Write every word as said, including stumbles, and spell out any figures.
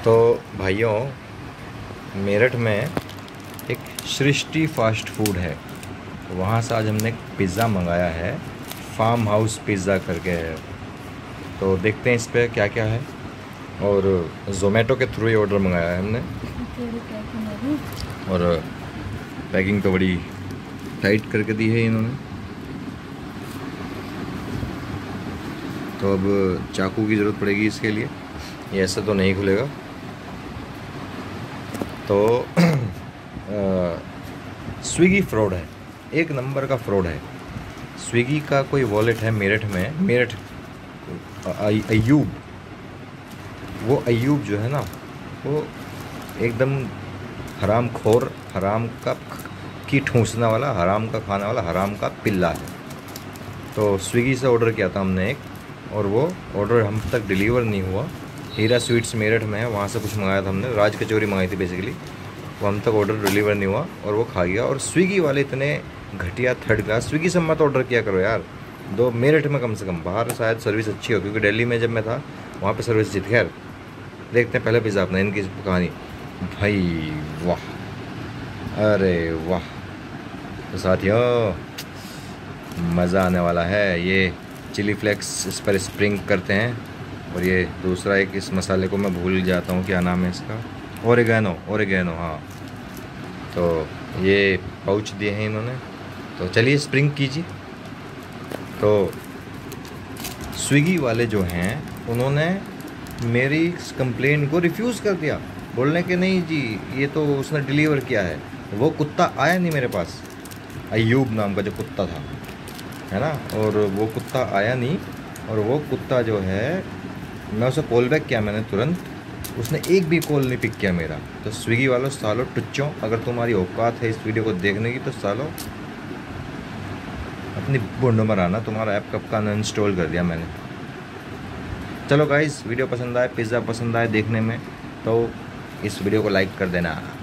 तो भाइयों, मेरठ में एक सृष्टि फास्ट फूड है, वहाँ से आज हमने एक पिज़्ज़ा मंगाया है। फार्म हाउस पिज़्ज़ा करके है। तो देखते हैं इस पर क्या क्या है। और ज़ोमैटो के थ्रू ही ऑर्डर मंगाया है हमने। और पैकिंग तो बड़ी टाइट करके दी है इन्होंने। तो अब चाकू की ज़रूरत पड़ेगी इसके लिए, ये ऐसे तो नहीं खुलेगा। तो स्विगी फ्रॉड है, एक नंबर का फ्रॉड है। स्विगी का कोई वॉलेट है मेरठ में, मेरठ अयूब, वो अयूब जो है ना, वो एकदम हराम खोर, हराम का की ठूंसने वाला, हराम का खाने वाला, हराम का पिल्ला है। तो स्विगी से ऑर्डर किया था हमने एक, और वो ऑर्डर हम तक डिलीवर नहीं हुआ। हीरा स्वीट्स मेरठ में है, वहाँ से कुछ मंगाया था हमने, राज कचौरी मंगाई थी बेसिकली। वो हम तक ऑर्डर डिलीवर नहीं हुआ और वो खा गया। और स्विगी वाले इतने घटिया, थर्ड क्लास। स्विगी से मत ऑर्डर किया करो यार, दो मेरठ में कम से कम। बाहर शायद सर्विस अच्छी हो, क्योंकि दिल्ली में जब मैं था वहाँ पे सर्विस अच्छी थी। खैर देखते हैं पहले पिज़्ज़ा अपना, इनकी कहानी। भाई वाह, अरे वाह। तो साथियों, मज़ा आने वाला है। ये चिली फ्लेक्स इस पर स्प्रिंग करते हैं, और ये दूसरा एक इस मसाले को मैं भूल जाता हूँ क्या नाम है इसका, ओरिगैनो, ओरिगैनो हाँ। तो ये पाउच दिए हैं इन्होंने। तो चलिए स्प्रिंग कीजिए। तो स्विगी वाले जो हैं उन्होंने मेरी कंप्लेन को रिफ्यूज़ कर दिया, बोलने के नहीं जी ये तो उसने डिलीवर किया है। वो कुत्ता आया नहीं मेरे पास, अयूब नाम का जो कुत्ता था, है ना, और वो कुत्ता आया नहीं। और वो कुत्ता जो है, मैं उसे कॉल बैक किया मैंने तुरंत, उसने एक भी कॉल नहीं पिक किया मेरा। तो स्विगी वालों, सालों टुच्चों, अगर तुम्हारी औकात है इस वीडियो को देखने की, तो सालों अपनी बुंड में आना। तुम्हारा ऐप कब का अनइंस्टॉल कर दिया मैंने। चलो गाइस, वीडियो पसंद आए, पिज़्ज़ा पसंद आए देखने में, तो इस वीडियो को लाइक कर देना।